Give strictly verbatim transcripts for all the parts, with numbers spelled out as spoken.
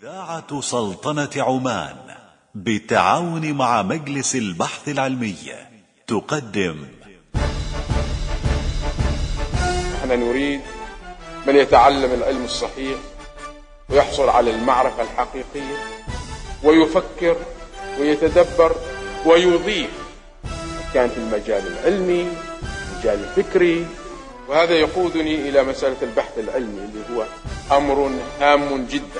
إذاعة سلطنة عمان بالتعاون مع مجلس البحث العلمي تقدم. نحن نريد من يتعلم العلم الصحيح ويحصل على المعرفة الحقيقية ويفكر ويتدبر ويضيف، كان في المجال العلمي، المجال الفكري، وهذا يقودني إلى مسألة البحث العلمي اللي هو أمر هام جدا.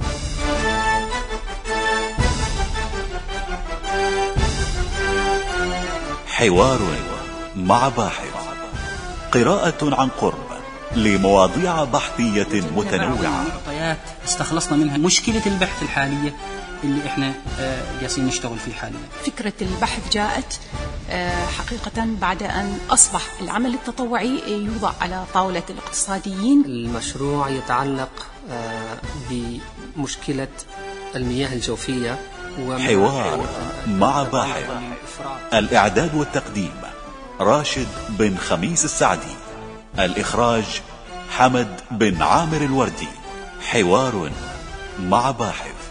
حوار مع باحث، قراءة عن قرب لمواضيع بحثية متنوعة. معطيات استخلصنا منها مشكلة البحث الحالية اللي احنا جالسين نشتغل فيه حاليا. فكرة البحث جاءت حقيقة بعد أن أصبح العمل التطوعي يوضع على طاولة الاقتصاديين. المشروع يتعلق بمشكلة المياه الجوفية. حوار مع باحث، الإعداد والتقديم راشد بن خميس السعدي، الإخراج حمد بن عامر الوردي. حوار مع باحث.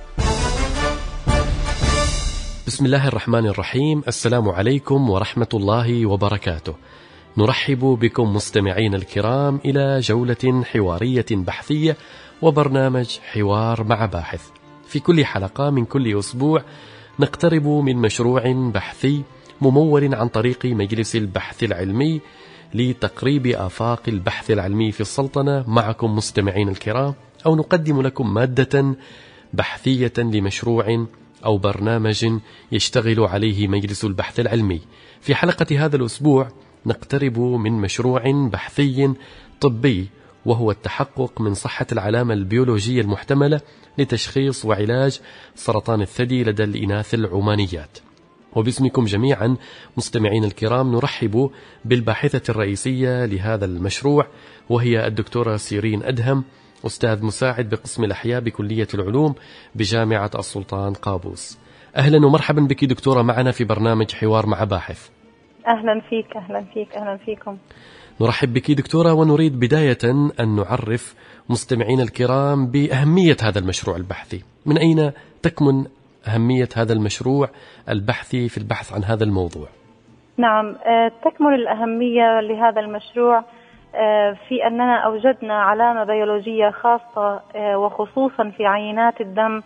بسم الله الرحمن الرحيم. السلام عليكم ورحمة الله وبركاته. نرحب بكم مستمعين الكرام إلى جولة حوارية بحثية وبرنامج حوار مع باحث. في كل حلقة من كل أسبوع نقترب من مشروع بحثي ممول عن طريق مجلس البحث العلمي لتقريب آفاق البحث العلمي في السلطنة معكم مستمعين الكرام، أو نقدم لكم مادة بحثية لمشروع أو برنامج يشتغل عليه مجلس البحث العلمي. في حلقة هذا الأسبوع نقترب من مشروع بحثي طبي، وهو التحقق من صحة العلامة البيولوجية المحتملة لتشخيص وعلاج سرطان الثدي لدى الإناث العمانيات. وباسمكم جميعا مستمعين الكرام نرحب بالباحثة الرئيسية لهذا المشروع، وهي الدكتورة سيرين أدهم، أستاذ مساعد بقسم الأحياء بكلية العلوم بجامعة السلطان قابوس. أهلا ومرحبا بك دكتورة معنا في برنامج حوار مع باحث. أهلا فيك أهلا فيك أهلا فيكم. نرحب بك دكتورة، ونريد بداية أن نعرف مستمعين الكرام بأهمية هذا المشروع البحثي. من أين تكمن أهمية هذا المشروع البحثي في البحث عن هذا الموضوع؟ نعم، تكمن الأهمية لهذا المشروع في أننا أوجدنا علامة بيولوجية خاصة وخصوصا في عينات الدم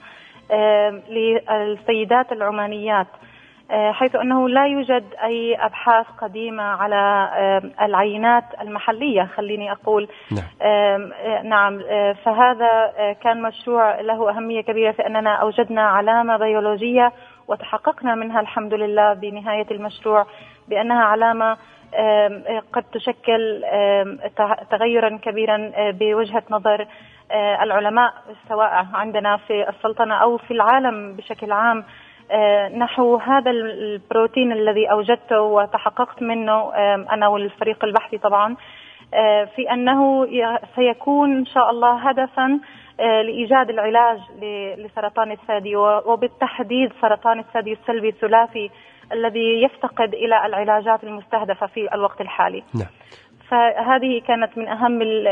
للسيدات العمانيات، حيث أنه لا يوجد أي أبحاث قديمة على العينات المحلية، خليني أقول. نعم, نعم. فهذا كان مشروع له أهمية كبيرة في أننا أوجدنا علامة بيولوجية وتحققنا منها الحمد لله بنهاية المشروع بأنها علامة قد تشكل تغيرا كبيرا بوجهة نظر العلماء سواء عندنا في السلطنة أو في العالم بشكل عام، نحو هذا البروتين الذي أوجدته وتحققت منه أنا والفريق البحثي طبعا، في أنه سيكون إن شاء الله هدفا لإيجاد العلاج لسرطان الثدي، وبالتحديد سرطان الثدي السلبي الثلاثي الذي يفتقد إلى العلاجات المستهدفة في الوقت الحالي. نعم. فهذه كانت من أهم ال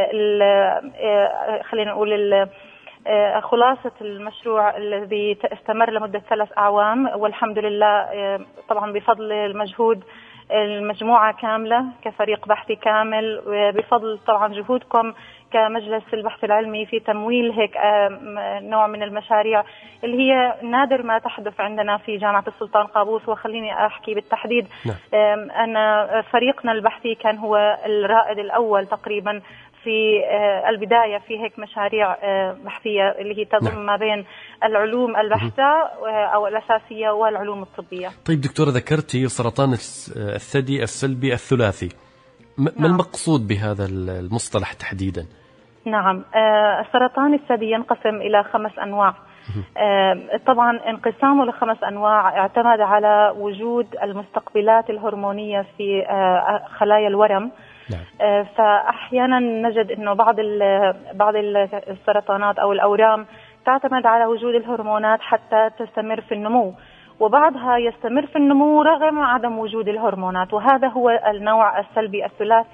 ال خلينا نقول ال خلاصة المشروع الذي استمر لمدة ثلاث أعوام، والحمد لله طبعا بفضل المجهود المجموعة كاملة كفريق بحثي كامل، وبفضل طبعا جهودكم كمجلس البحث العلمي في تمويل هيك نوع من المشاريع اللي هي نادر ما تحدث عندنا في جامعة السلطان قابوس. وخليني أحكي بالتحديد، أن فريقنا البحثي كان هو الرائد الأول تقريبا في البداية في هيك مشاريع بحثية اللي هي تضم ما بين العلوم البحتة أو الأساسية والعلوم الطبية. طيب دكتورة، ذكرتي سرطان الثدي السلبي الثلاثي، ما المقصود بهذا المصطلح تحديدا؟ نعم، سرطان الثدي ينقسم إلى خمس أنواع. طبعا انقسامه لخمس أنواع اعتمد على وجود المستقبلات الهرمونية في خلايا الورم. نعم. فأحيانا نجد أنه بعض بعض السرطانات أو الأورام تعتمد على وجود الهرمونات حتى تستمر في النمو، وبعضها يستمر في النمو رغم عدم وجود الهرمونات، وهذا هو النوع السلبي الثلاثي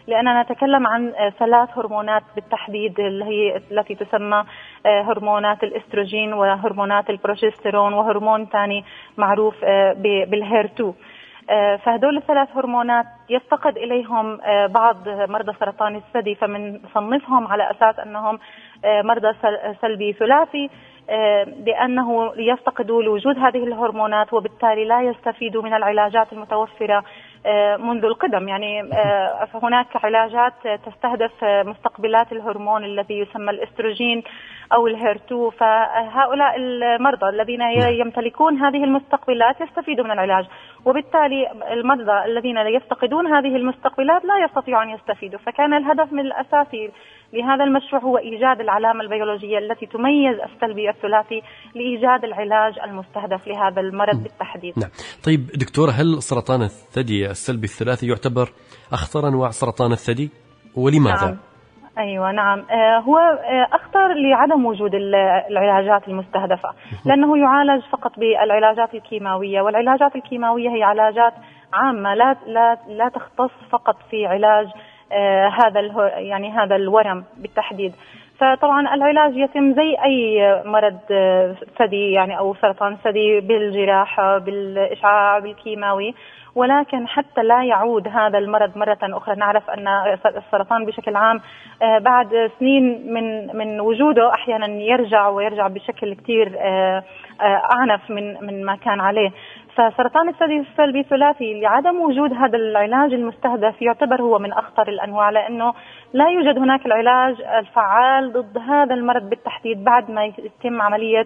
لأننا نتكلم عن ثلاث هرمونات بالتحديد، اللي هي التي تسمى هرمونات الاستروجين وهرمونات البروجستيرون وهرمون ثاني معروف بالهير تو. فهدول الثلاث هرمونات يفتقد إليهم بعض مرضى سرطان الثدي، فمنصنفهم على أساس أنهم مرضى سلبي ثلاثي، لأنه يفتقدوا لوجود هذه الهرمونات وبالتالي لا يستفيدوا من العلاجات المتوفرة منذ القدم. يعني هناك علاجات تستهدف مستقبلات الهرمون الذي يسمى الاستروجين أو الهير تو، فهؤلاء المرضى الذين يمتلكون هذه المستقبلات يستفيدوا من العلاج، وبالتالي المرضى الذين يفتقدون هذه المستقبلات لا يستطيعون أن يستفيدوا. فكان الهدف من الأساسي لهذا المشروع هو إيجاد العلامة البيولوجية التي تميز السلبي الثلاثي لإيجاد العلاج المستهدف لهذا المرض بالتحديد. نعم. طيب دكتورة، هل سرطان الثدي السلبي الثلاثي يعتبر أخطر أنواع سرطان الثدي ولماذا؟ نعم. أيوة نعم، آه هو آه أخطر لعدم وجود العلاجات المستهدفة، لأنه يعالج فقط بالعلاجات الكيماوية، والعلاجات الكيماوية هي علاجات عامة لا لا لا تختص فقط في علاج آه هذا يعني هذا الورم بالتحديد. فطبعا العلاج يتم زي أي مرض ثدي يعني أو سرطان ثدي بالجراحة بالإشعاع بالكيماوي، ولكن حتى لا يعود هذا المرض مرة أخرى. نعرف أن السرطان بشكل عام بعد سنين من من وجوده أحيانا يرجع ويرجع بشكل كتير أعنف من من ما كان عليه. فسرطان الثدي السلبي الثلاثي لعدم وجود هذا العلاج المستهدف يعتبر هو من أخطر الأنواع، لأنه لا يوجد هناك العلاج الفعال ضد هذا المرض بالتحديد بعد ما يتم عملية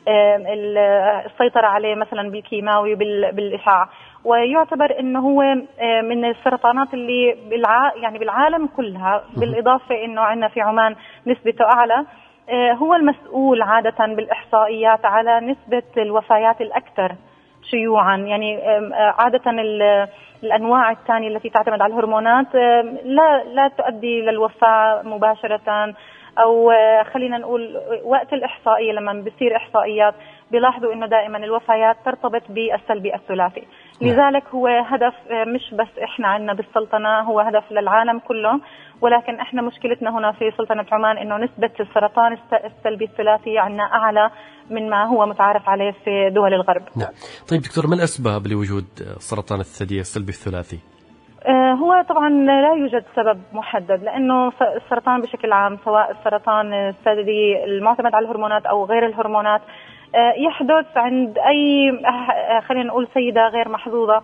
السيطرة عليه مثلا بالكيماوي بالإشعاع. ويعتبر انه هو من السرطانات اللي بالع... يعني بالعالم كلها، بالاضافه انه عندنا في عمان نسبته اعلى، هو المسؤول عاده بالاحصائيات على نسبه الوفيات الاكثر شيوعا. يعني عاده الانواع الثانيه التي تعتمد على الهرمونات لا لا تؤدي للوفاه مباشره، او خلينا نقول وقت الاحصائيه لما بيصير احصائيات بيلاحظوا انه دائما الوفيات ترتبط بالسلبي الثلاثي. لذلك هو هدف مش بس احنا عندنا بالسلطنه، هو هدف للعالم كله، ولكن احنا مشكلتنا هنا في سلطنه عمان انه نسبه السرطان السلبي الثلاثي عندنا اعلى من ما هو متعارف عليه في دول الغرب. نعم. طيب دكتور، ما الاسباب لوجود سرطان الثدي السلبي الثلاثي؟ هو طبعا لا يوجد سبب محدد، لأنه السرطان بشكل عام سواء السرطان الثدي المعتمد على الهرمونات أو غير الهرمونات يحدث عند أي خلينا نقول سيدة غير محظوظة.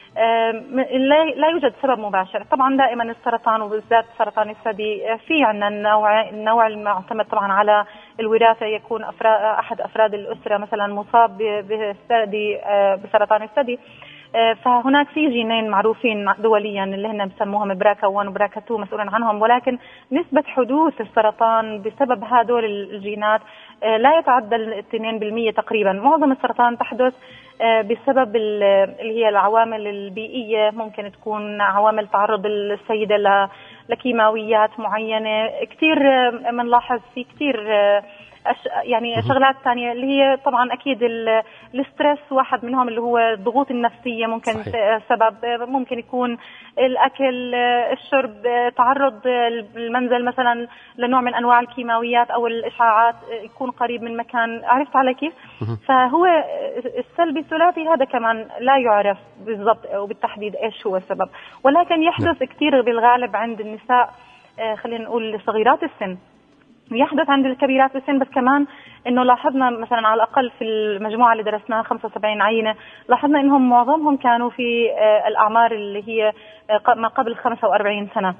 لا يوجد سبب مباشر. طبعا دائما السرطان وبالذات سرطان الثدي في عندنا النوع النوع المعتمد طبعا على الوراثة، يكون أفراد أحد أفراد الأسرة مثلا مصاب بالثدي بسرطان الثدي، فهناك في جينين معروفين دوليا اللي هن بسموهم براكا واحد وبراكا اثنين مسؤولا عنهم، ولكن نسبة حدوث السرطان بسبب هذول الجينات لا يتعدى اثنين بالمئة تقريبا. معظم السرطان تحدث بسبب اللي هي العوامل البيئية، ممكن تكون عوامل تعرض السيدة لكيماويات معينة. كتير منلاحظ في كتير يعني شغلات ثانية اللي هي طبعا أكيد الستريس واحد منهم، اللي هو الضغوط النفسية ممكن صحيح. سبب ممكن يكون الأكل الشرب، تعرض المنزل مثلا لنوع من أنواع الكيماويات أو الإشعاعات، يكون قريب من مكان. عرفت على كيف؟ فهو السلبي الثلاثي هذا كمان لا يعرف بالضبط أو بالتحديد إيش هو السبب، ولكن يحدث كثير بالغالب عند النساء خلينا نقول صغيرات السن، يحدث عند الكبيرات في السن. بس كمان انه لاحظنا مثلا على الاقل في المجموعه اللي درسناها خمسة وسبعين عينه، لاحظنا انهم معظمهم كانوا في الاعمار اللي هي ما قبل خمسة وأربعين سنه.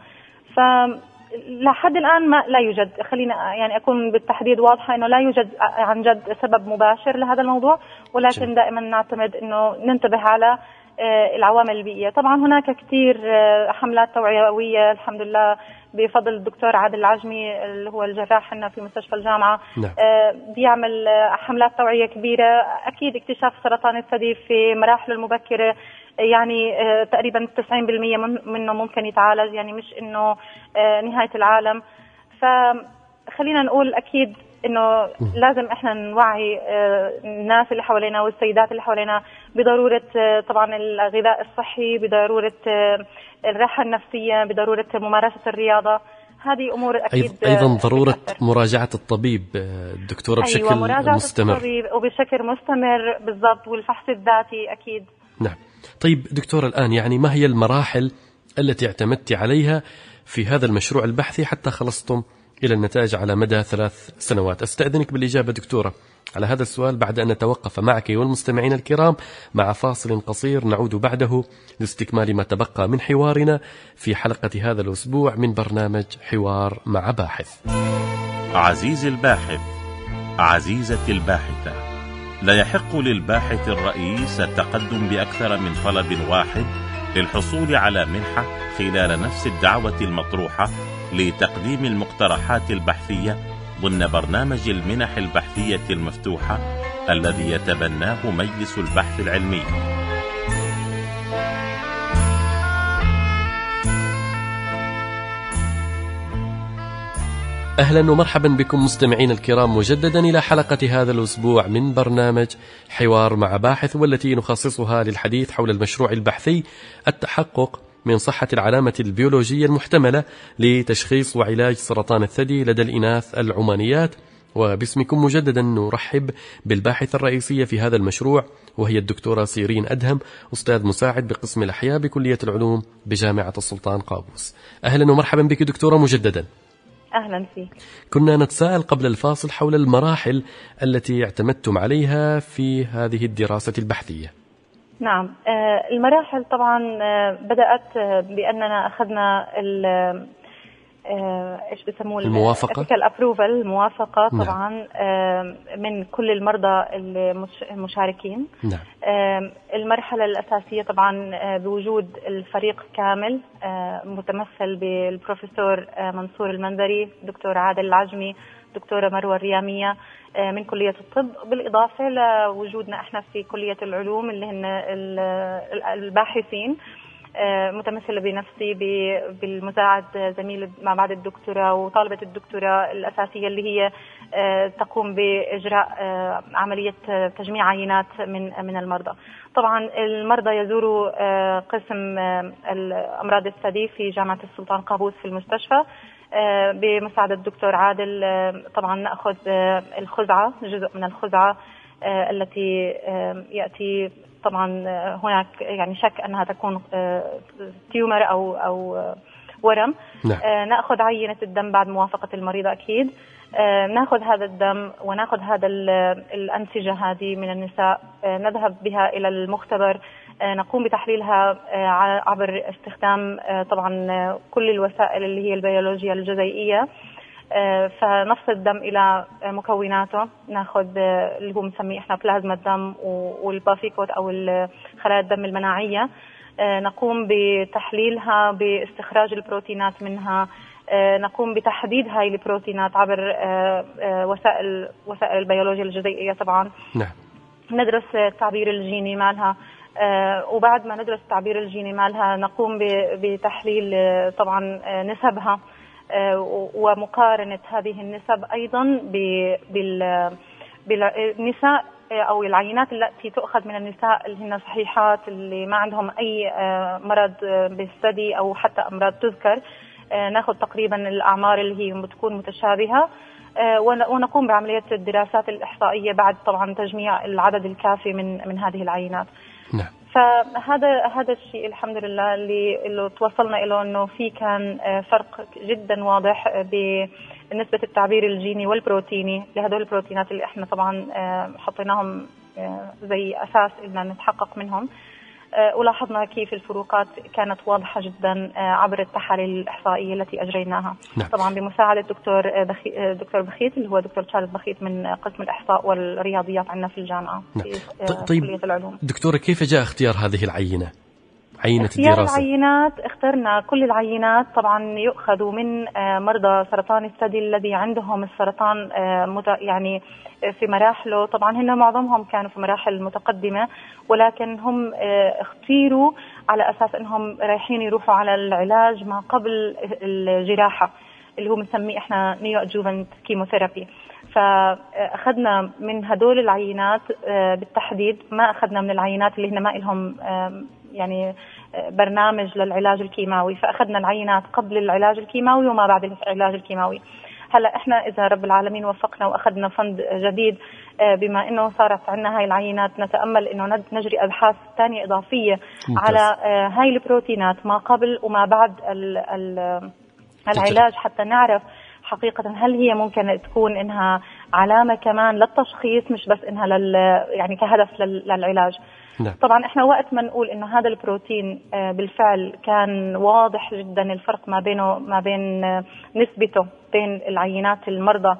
فلحد الان ما لا يوجد، خلينا يعني اكون بالتحديد واضحه انه لا يوجد عن جد سبب مباشر لهذا الموضوع، ولكن دائما نعتمد انه ننتبه على العوامل البيئيه. طبعا هناك كثير حملات توعويه الحمد لله بفضل الدكتور عادل العجمي اللي هو الجراح لنا في مستشفى الجامعة. نعم. بيعمل حملات توعية كبيرة. أكيد اكتشاف سرطان الثدي في مراحله المبكرة يعني تقريبا تسعين بالمئة منه ممكن يتعالج، يعني مش إنه نهاية العالم. فخلينا نقول أكيد انه لازم احنا نوعي الناس اللي حوالينا والسيدات اللي حوالينا بضروره طبعا الغذاء الصحي، بضروره الراحه النفسيه، بضروره ممارسه الرياضه. هذه امور اكيد ايضا ضروره مراجعه الطبيب الدكتوره بشكل أيوة مراجعة مستمر الطبيب وبشكل مستمر بالضبط، والفحص الذاتي اكيد. نعم. طيب دكتورة، الآن يعني ما هي المراحل التي اعتمدت عليها في هذا المشروع البحثي حتى خلصتم إلى النتائج على مدى ثلاث سنوات؟ أستأذنك بالإجابة دكتورة على هذا السؤال بعد أن نتوقف معك والمستمعين الكرام مع فاصل قصير نعود بعده لاستكمال ما تبقى من حوارنا في حلقة هذا الأسبوع من برنامج حوار مع باحث. عزيزي الباحث، عزيزتي الباحثة، لا يحق للباحث الرئيس التقدم بأكثر من طلب واحد للحصول على منحة خلال نفس الدعوة المطروحة لتقديم المقترحات البحثية ضمن برنامج المنح البحثية المفتوحة الذي يتبناه مجلس البحث العلمي. أهلا ومرحبا بكم مستمعين الكرام مجددا إلى حلقة هذا الأسبوع من برنامج حوار مع باحث، والتي نخصصها للحديث حول المشروع البحثي التحقق من صحة العلامة البيولوجية المحتملة لتشخيص وعلاج سرطان الثدي لدى الإناث العمانيات. وباسمكم مجددا نرحب بالباحثة الرئيسية في هذا المشروع، وهي الدكتورة سيرين أدهم، أستاذ مساعد بقسم الأحياء بكلية العلوم بجامعة السلطان قابوس. أهلا ومرحبا بك دكتورة مجددا. أهلا فيك. كنا نتساءل قبل الفاصل حول المراحل التي اعتمدتم عليها في هذه الدراسة البحثية. نعم، المراحل طبعا بدأت بأننا أخذنا ايش بسموه الموافقة الابروفال الموافقة طبعا. نعم. من كل المرضى المشاركين. نعم. المرحلة الأساسية طبعا بوجود الفريق كامل متمثل بالبروفيسور منصور المنذري، دكتور عادل العجمي، دكتورة مروة الريامية من كلية الطب، بالإضافة لوجودنا احنا في كلية العلوم اللي هن الباحثين، متمثلة بنفسي بالمساعد زميل ما بعد الدكتوراه وطالبة الدكتوراه الأساسية اللي هي تقوم بإجراء عملية تجميع عينات من من المرضى. طبعا المرضى يزوروا قسم الأمراض الثدي في جامعة السلطان قابوس في المستشفى بمساعدة الدكتور عادل. طبعا نأخذ الخزعة، جزء من الخزعة التي يأتي طبعا هناك يعني شك أنها تكون تيومر أو أو ورم. نعم. نأخذ عينة الدم بعد موافقة المريض أكيد. نأخذ هذا الدم ونأخذ هذا الأنسجة هذه من النساء، نذهب بها إلى المختبر، نقوم بتحليلها عبر استخدام طبعا كل الوسائل اللي هي البيولوجيا الجزيئية. فنفصل الدم إلى مكوناته، ناخذ اللي هو مسميه احنا بلازما الدم والبافيكوت أو خلايا الدم المناعية، نقوم بتحليلها باستخراج البروتينات منها، نقوم بتحديد هاي البروتينات عبر وسائل وسائل البيولوجيا الجزيئية طبعا. نعم. ندرس التعبير الجيني مالها، وبعد ما ندرس التعبير الجيني مالها نقوم بتحليل طبعا نسبها ومقارنة هذه النسب أيضا بالنساء أو العينات التي تؤخذ من النساء اللي هن صحيحات اللي ما عندهم أي مرض بالثدي أو حتى أمراض تذكر. ناخذ تقريبا الأعمار اللي هي بتكون متشابهة، ونقوم بعملية الدراسات الإحصائية بعد طبعا تجميع العدد الكافي من من هذه العينات. نعم. فهذا هذا الشيء الحمد لله اللي, اللي توصلنا إلى أنه في كان فرق جدا واضح بنسبة التعبير الجيني والبروتيني لهذول البروتينات اللي احنا طبعا حطيناهم زي أساس إننا نتحقق منهم. ولاحظنا كيف الفروقات كانت واضحة جدا عبر التحاليل الإحصائية التي أجريناها. نعم. طبعا بمساعدة دكتور بخي... دكتور بخيت اللي هو دكتور تشارلز بخيت من قسم الإحصاء والرياضيات عندنا في الجامعة. نعم. في طيب كلية العلوم. دكتورة، كيف جاء اختيار هذه العينة، عينة اختيار الدراسة؟ العينات اخترنا كل العينات طبعا يؤخذوا من مرضى سرطان الثدي الذي عندهم السرطان يعني في مراحله. طبعا هن معظمهم كانوا في مراحل متقدمة، ولكن هم اختيروا على أساس أنهم رايحين يروحوا على العلاج ما قبل الجراحة اللي هو بنسميه احنا نيو أدجوفنت كيموثيرابي. فأخذنا من هدول العينات بالتحديد، ما أخذنا من العينات اللي هن ما لهم يعني برنامج للعلاج الكيماوي، فأخذنا العينات قبل العلاج الكيماوي وما بعد العلاج الكيماوي. هلا احنا اذا رب العالمين وفقنا واخذنا فند جديد، بما انه صارت عندنا هاي العينات، نتامل انه نجري ابحاث ثانيه اضافيه ممتاز. على هاي البروتينات ما قبل وما بعد ال ال العلاج، حتى نعرف حقيقة هل هي ممكن تكون إنها علامة كمان للتشخيص، مش بس إنها لل يعني كهدف للعلاج. نعم. طبعا إحنا وقت ما نقول إنه هذا البروتين بالفعل كان واضح جدا الفرق ما بينه ما بين نسبته بين العينات المرضى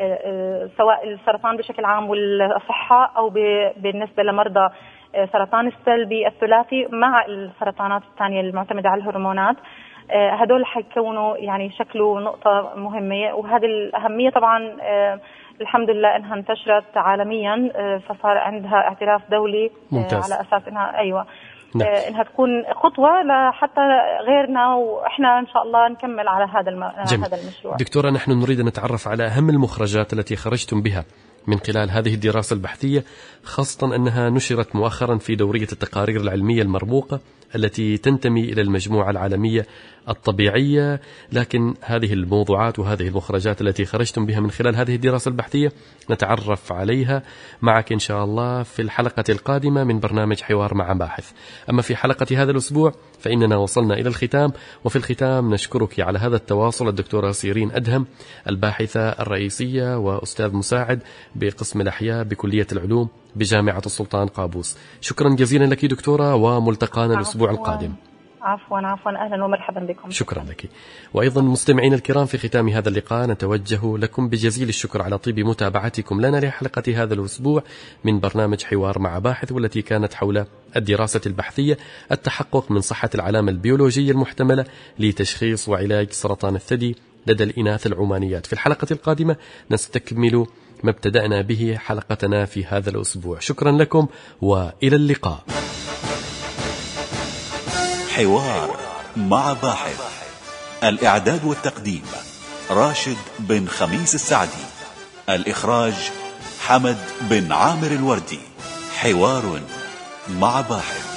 سواء السرطان بشكل عام والأصحاء أو بالنسبة لمرضى سرطان السلبي الثلاثي مع السرطانات الثانية المعتمدة على الهرمونات، هدول حيكونوا يعني شكله نقطة مهمة. وهذه الأهمية طبعا الحمد لله إنها انتشرت عالميا، فصار عندها اعتراف دولي ممتاز. على أساس إنها أيوة نعم. إنها تكون خطوة لحتى غيرنا وإحنا إن شاء الله نكمل على هذا الم... هذا المشروع. دكتورة، نحن نريد أن نتعرف على أهم المخرجات التي خرجتم بها من خلال هذه الدراسة البحثية، خاصة أنها نشرت مؤخرا في دورية التقارير العلمية المرموقة التي تنتمي إلى المجموعة العالمية الطبيعية. لكن هذه الموضوعات وهذه المخرجات التي خرجتم بها من خلال هذه الدراسة البحثية نتعرف عليها معك إن شاء الله في الحلقة القادمة من برنامج حوار مع باحث. أما في حلقة هذا الأسبوع فإننا وصلنا إلى الختام، وفي الختام نشكرك على هذا التواصل الدكتورة سيرين أدهم، الباحثة الرئيسية وأستاذ مساعد بقسم الأحياء بكلية العلوم بجامعة السلطان قابوس. شكرا جزيلا لك دكتورة، وملتقانا الأسبوع القادم. عفوا عفوا أهلا ومرحبا بكم. شكرا لك. وأيضا مستمعين الكرام، في ختام هذا اللقاء نتوجه لكم بجزيل الشكر على طيب متابعتكم لنا لحلقة هذا الأسبوع من برنامج حوار مع باحث، والتي كانت حول الدراسة البحثية التحقق من صحة العلامة البيولوجية المحتملة لتشخيص وعلاج سرطان الثدي لدى الإناث العمانيات. في الحلقة القادمة نستكمل ما ابتدأنا به حلقتنا في هذا الأسبوع. شكرا لكم وإلى اللقاء. حوار مع باحث، الإعداد والتقديم راشد بن خميس السعدي، الإخراج حمد بن عامر الوردي. حوار مع باحث.